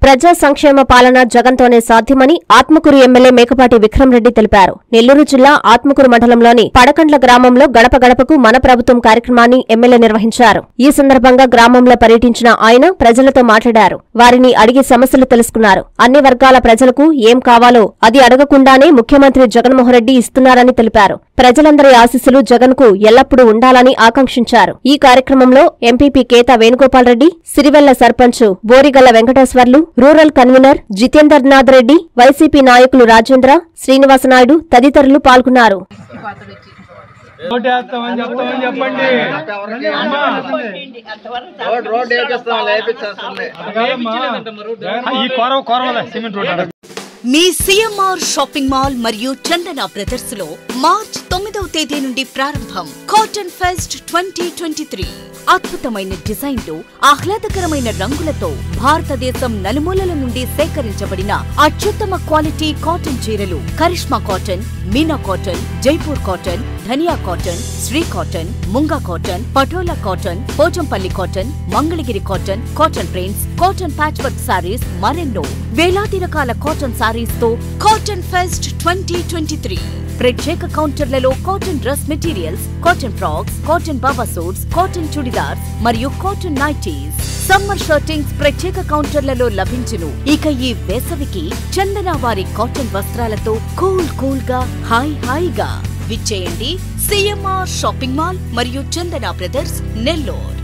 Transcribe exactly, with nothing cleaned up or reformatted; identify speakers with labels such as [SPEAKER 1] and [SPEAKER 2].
[SPEAKER 1] ప్రజా సంక్షేమ పాలన జగన్తోనే సాధ్యమని ఆత్మకూరు ఎమ్మెల్యే మేకపాటి విక్రమరెడ్డి తెలిపారు. నెల్లూరు జిల్లా ఆత్మకూరు మండలంలోని పడకండ్ల గ్రామంలో గడప గడపకు మన ప్రభుత్వం కార్యక్రమాన్ని ఎమ్మెల్యే నిర్వహించారు. ఈ సందర్భంగా గ్రామంలో పర్యటించిన ఆయన ప్రజలతో మాట్లాడారు. వారిని అడిగి సమస్యలు తెలుసుకున్నారు. అన్ని వర్గాల ప్రజలకు ఏం కావాలో అది అడగకుండానే ముఖ్యమంత్రి జగన్మోహన్రెడ్డి ఇస్తున్నారని తెలిపారు. ప్రజలందరి ఆశీస్సులు జగన్కు ఎల్లప్పుడూ ఉండాలని ఆకాంక్షించారు. ఈ కార్యక్రమంలో MPP Ketha Venugopal Reddy, Sirivella sarpanch బోరిగల్ల Venkateswarlu, rural convener జితేందర్నాథ్ Reddy, YCP నాయకులు రాజేంద్ర, శ్రీనివాసనాయుడు తదితరులు పాల్గొన్నారు.
[SPEAKER 2] మీ సిఎంఆర్ షాపింగ్ మాల్ మరియు చందన బ్రదర్స్ లో మార్చ్ తొమ్మిదవ తేదీ నుండి ప్రారంభం cotton fest twenty twenty three. అద్భుతమైన డిజైన్లు, ఆహ్లాదకరమైన రంగులతో భారతదేశం నలుమూలల నుండి సేకరించబడిన అత్యుత్తమ క్వాలిటీ కాటన్ చీరలు, Karishma cotton, Meena cotton, Jaipur cotton, Dhaniya cotton, Shri cotton, Munga cotton, Patola cotton, Pochampally cotton, Mangalagiri cotton, cotton prints, cotton patchwork saris, మరెన్నో వేలాది రకాల కాటన్ సారీస్ తో cotton fest twenty twenty three. ప్రత్యేక కౌంటర్లలో cotton dress materials, cotton frocks, cotton baba suits, cotton churidars మరియు కాటన్ నైటీస్, సమ్మర్ షర్టింగ్స్ ప్రత్యేక కౌంటర్లలో లభించును. ఇక ఈ వేసవికి చందన వారి కాటన్ వస్త్రాలతో కూల్ కూల్ గా హాయ్ హాయిగా విచ్చేయండి సిఎంఆర్ షాపింగ్ మాల్ మరియు చందన బ్రదర్స్ నెల్లూరు.